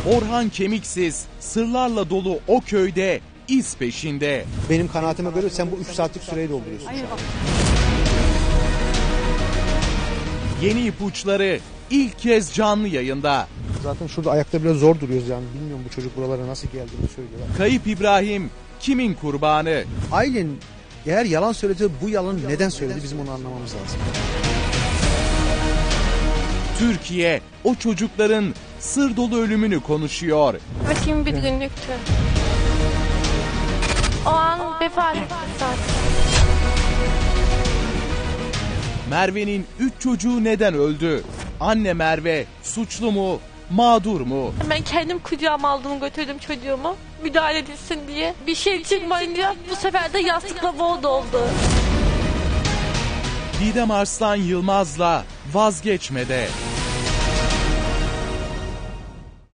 Orhan Kemiksiz sırlarla dolu o köyde iz peşinde. Benim kanaatime göre sen bu 3 saatlik süreyi dolduruyorsun. Yeni ipuçları ilk kez canlı yayında. Zaten şurada ayakta biraz zor duruyoruz yani. Bilmiyorum bu çocuk buralara nasıl geldiğini söylüyorlar. Kayıp İbrahim kimin kurbanı? Ailen eğer yalan söyledi, bu yalanı neden söyledi bizim onu anlamamız lazım. Türkiye o çocukların sır dolu ölümünü konuşuyor. Bakayım bir günlüktü. O an vefat etti zaten. Merve'nin 3 çocuğu neden öldü? Anne Merve suçlu mu, mağdur mu? Ben kendim kucağıma aldım, götürdüm çocuğumu. Müdahale edilsin diye. Bir şey çıkmayınca bu sefer de yastıkla boğdu oldu. Didem Arslan Yılmaz'la vazgeçmede.